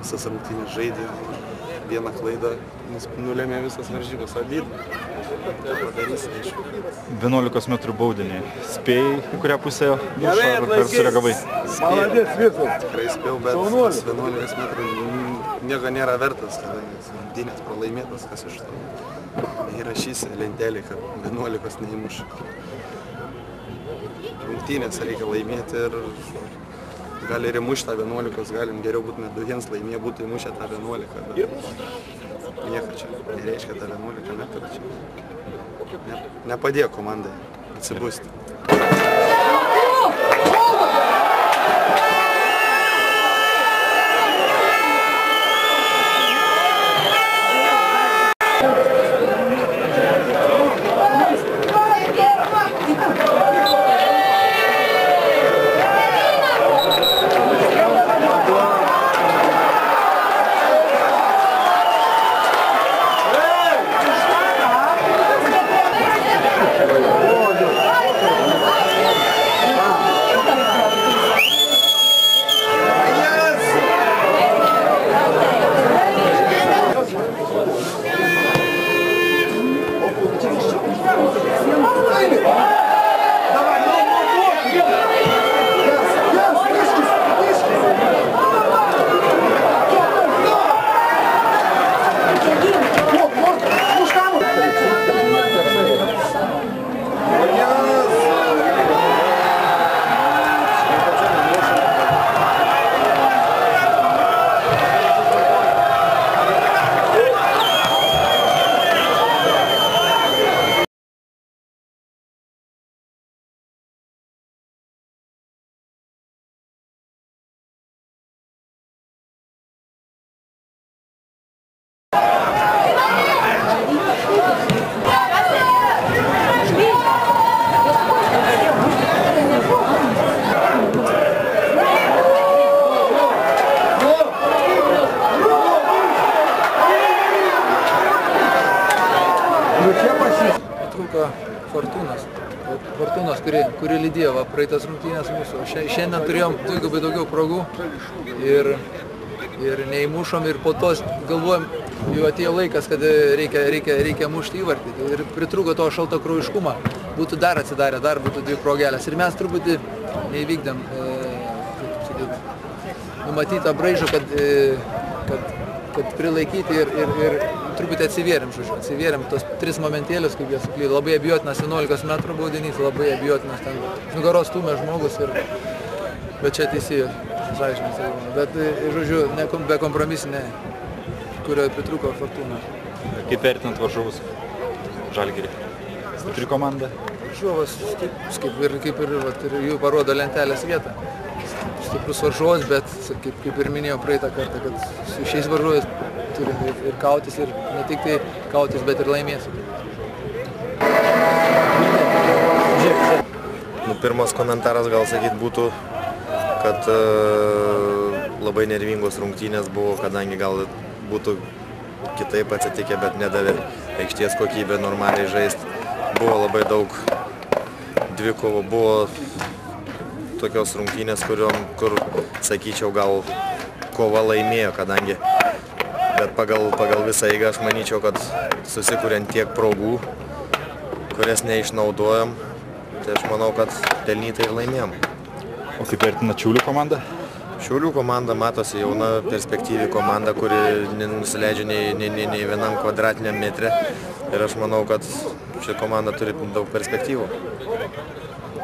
visas rungtynės žaidė, vieną klaidą nulėmė visas varžybas, abydų. Tai padarysi, aišku. 11 metrų baudinį. Spėjai, į kurią pusę muša, ar sureagavai? Tikrai spėjau, bet tas 11 metrų nieko nėra vertas, kadangi rungtynės pralaimėtas, kas iš to. Neįrašysi lentelį, kad 11 neįmuša. Rungtynės reikia laimėti ir gali ir įmušti tą 11, galim geriau būtume 2-1 laimėję, būtų įmušę tą 11, bet nieko čia nereiškia tą 11 metrų čia. Nepadėjo komandai atsibusti. Trūko Fortūnos, kuri lydėjo praeitas rungtynės mūsų. Šiandien turėjom dvigubai daugiau progų ir neįmušom ir po to galvojom, jau atėjo laikas, kad reikia mušti įvartį. Ir pritrūko to šaltakraujiškumą. Būtų dar atsidarę, dar būtų 2 progelės. Ir mes truputį neįvykdėm numatytą braižą, kad prilaikyti ir truputį atsivėrėm tos 3 momentėlius, kaip jie suklydo. Labai abijotinas 11 metrų baudinys, labai abijotinas ten nugaros stūmė žmogus, bet čia teisėjo sąžinis. Bet, žodžiu, be kompromisinė, kurioje pritrūko Fortūna. Kaip vertinant varžovus Žalgirį? Stipri komanda? Varžovas, kaip ir jų parodo lentelės vietą. Stiprus varžovas, bet, kaip ir minėjau praeitą kartą, kad su šiais varžovais turim ir kautis, ir ne tik tai kautis, bet ir laimėsim. Pirmas komentaras gal sakyt būtų, kad labai nervingos rungtynės buvo, kadangi gal būtų kitaip atsitikę, bet nedavė aikštės kokybę normaliai žaisti. Buvo labai daug dvikovų, buvo tokios rungtynės, kur, sakyčiau, gal kova laimėjo, kadangi bet pagal visą eigą aš manyčiau, kad susikuriant tiek progų, kurias neišnaudojom, tai aš manau, kad pelnytai ir laimėjom. O kaip vertina Šiaulių komanda? Šiaulių komanda matosi jauna, perspektyvi komanda, kuri nenusileidžia nei vienam kvadratiniam metre. Ir aš manau, kad ši komanda turi daug perspektyvų.